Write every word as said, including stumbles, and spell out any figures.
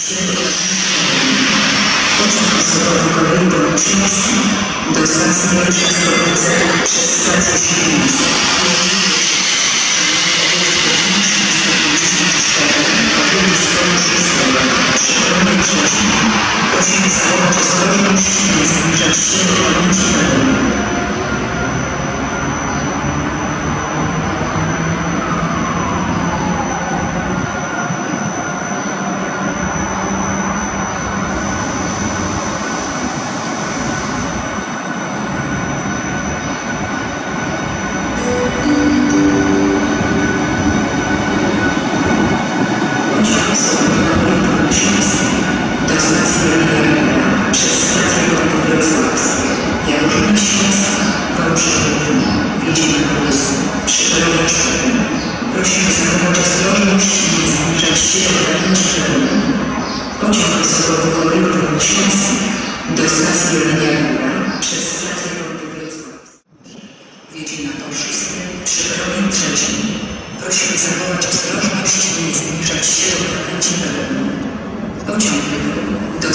Pociąg osobowy kolei Dolczyński do stacji Dolczyńsko-Wrocław przez stację Świdnicę. Prosimy zachować ostrożność i nie zbliżać się do pamięci pełni. Prosimy zachować ostrożność i nie zbliżać się do pamięci pełni. Pociąg osobowy kolei Dolczyński do stacji Jelenia przez stację Wrocław. Wiedzie na Polsce przy peronie trzecim. Prosimy zachować ostrożność i nie zbliżać się do pamięci pełni. Pociąg do